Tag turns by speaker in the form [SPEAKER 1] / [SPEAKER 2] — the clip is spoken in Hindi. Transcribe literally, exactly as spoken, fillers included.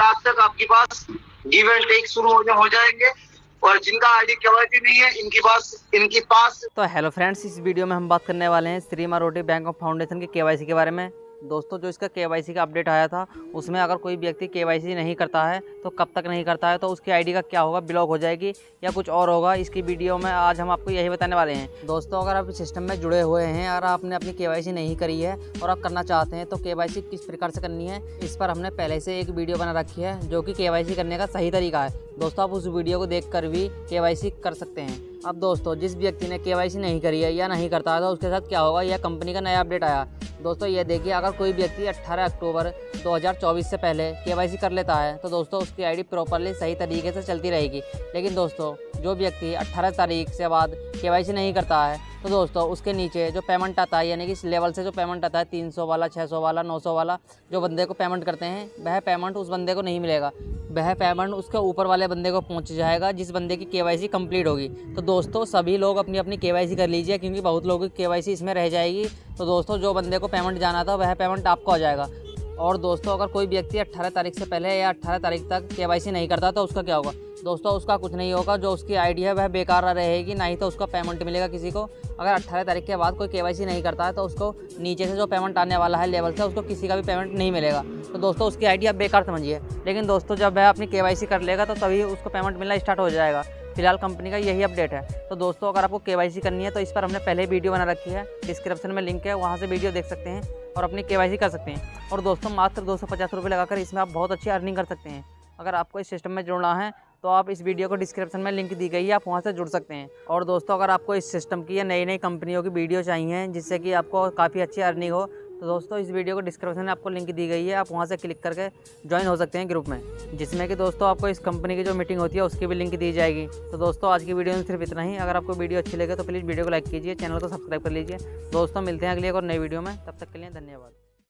[SPEAKER 1] रात तक आपके पास गिव एंड टेक शुरू हो हो जाएंगे। और जिनका आईडी केवाईसी नहीं है इनके पास इनके पास
[SPEAKER 2] तो हेलो फ्रेंड्स, इस वीडियो में हम बात करने वाले हैं Shri Maa Roti bank of foundation के केवाईसी के बारे में। दोस्तों, जो इसका केवाईसी का अपडेट आया था उसमें अगर कोई व्यक्ति केवाईसी नहीं करता है तो कब तक नहीं करता है, तो उसकी आईडी का क्या होगा, ब्लॉक हो जाएगी या कुछ और होगा, इसकी वीडियो में आज हम आपको यही बताने वाले हैं। दोस्तों, अगर आप सिस्टम में जुड़े हुए हैं और आपने अपनी केवाईसी नहीं करी है और आप करना चाहते हैं तो केवाईसी किस प्रकार से करनी है, इस पर हमने पहले से एक वीडियो बना रखी है जो कि केवाईसी करने का सही तरीका है। दोस्तों, आप उस वीडियो को देखकर भी केवाईसी कर सकते हैं। अब दोस्तों, जिस व्यक्ति ने केवाईसी नहीं करी है या नहीं करता है तो उसके साथ क्या होगा, यह कंपनी का नया अपडेट आया। दोस्तों, ये देखिए, अगर कोई व्यक्ति अठारह अक्टूबर दो हज़ार चौबीस से पहले केवाईसी कर लेता है तो दोस्तों उसकी आईडी प्रॉपरली सही तरीके से चलती रहेगी। लेकिन दोस्तों, जो व्यक्ति अठारह तारीख से बाद केवाईसी नहीं करता है तो दोस्तों उसके नीचे जो पेमेंट आता है, यानी कि इस लेवल से जो पेमेंट आता है तीन सौ वाला, छः सौ वाला, नौ सौ वाला, जो बंदे को पेमेंट करते हैं, वह पेमेंट उस बंदे को नहीं मिलेगा। वह पेमेंट उसके ऊपर वाले बंदे को पहुंच जाएगा जिस बंदे की केवाईसी कंप्लीट होगी। तो दोस्तों, सभी लोग अपनी अपनी केवाईसी कर लीजिए, क्योंकि बहुत लोगों की केवाईसी इसमें रह जाएगी। तो दोस्तों, जो बंदे को पेमेंट जाना था वह पेमेंट आपको आ जाएगा। और दोस्तों, अगर कोई व्यक्ति अट्ठारह तारीख से पहले या अट्ठारह तारीख तक केवाईसी नहीं करता तो उसका क्या होगा? दोस्तों, उसका कुछ नहीं होगा, जो उसकी आईडी है वह बेकार रहेगी, ना ही तो उसका पेमेंट मिलेगा किसी को। अगर अट्ठारह तारीख के बाद कोई केवाईसी नहीं करता है तो उसको नीचे से जो पेमेंट आने वाला है लेवल से, उसको किसी का भी पेमेंट नहीं मिलेगा। तो दोस्तों, उसकी आईडी आप बेकार समझिए। लेकिन दोस्तों, जब वह अपनी केवाईसी कर लेगा तो तभी उसको पेमेंट मिलना स्टार्ट हो जाएगा। फिलहाल कंपनी का यही अपडेट है। तो दोस्तों, अगर आपको केवाईसी करनी है तो इस पर हमने पहले ही वीडियो बना रखी है, डिस्क्रिप्शन में लिंक है, वहाँ से वीडियो देख सकते हैं और अपनी केवाईसी कर सकते हैं। और दोस्तों, मात्र दो सौ पचास रुपये लगाकर इसमें आप बहुत अच्छी अर्निंग कर सकते हैं। अगर आपको इस सिस्टम में जुड़ना है तो आप इस वीडियो को डिस्क्रिप्शन में लिंक दी गई है, आप वहाँ से जुड़ सकते हैं। और दोस्तों, अगर आपको इस सिस्टम की या नई नई कंपनियों की वीडियो चाहिए जिससे कि आपको काफ़ी अच्छी अर्निंग हो, तो दोस्तों इस वीडियो को डिस्क्रिप्शन में आपको लिंक दी गई है, आप वहाँ से क्लिक करके ज्वाइन हो सकते हैं ग्रुप में, जिसमें कि दोस्तों आपको इस कंपनी की जो मीटिंग होती है उसकी भी लिंक दी जाएगी। तो दोस्तों, आज की वीडियो में सिर्फ इतना ही। अगर आपको वीडियो अच्छी लगे तो प्लीज़ वीडियो को लाइक कीजिए, चैनल को सब्सक्राइब कर लीजिए। दोस्तों, मिलते हैं अगली एक और नई वीडियो में, तब तक के लिए धन्यवाद।